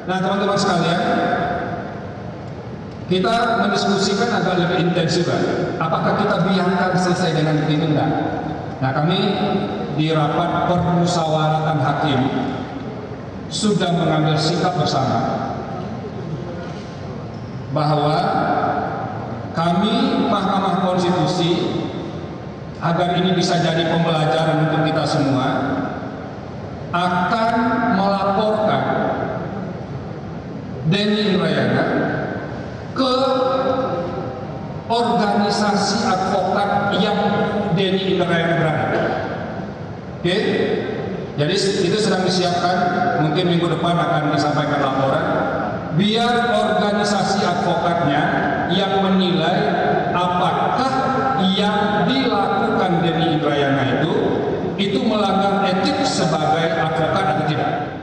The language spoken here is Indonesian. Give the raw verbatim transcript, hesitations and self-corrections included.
Nah, teman-teman sekalian, kita mendiskusikan agak lebih intensif. Apakah kita biarkan selesai dengan begitu enggak? Nah, kami di rapat permusyawaratan hakim sudah mengambil sikap bersama bahwa kami Mahkamah Konstitusi, agar ini bisa jadi pembelajaran untuk kita semua, akan melaporkan Denny Indrayana ke organisasi advokat yang Denny Indrayana berada. Oke, jadi itu sedang disiapkan, mungkin minggu depan akan disampaikan laporan, biar organisasi advokatnya yang menilai apakah yang dilakukan Denny Indrayana itu itu melanggar etik sebagai advokat atau tidak.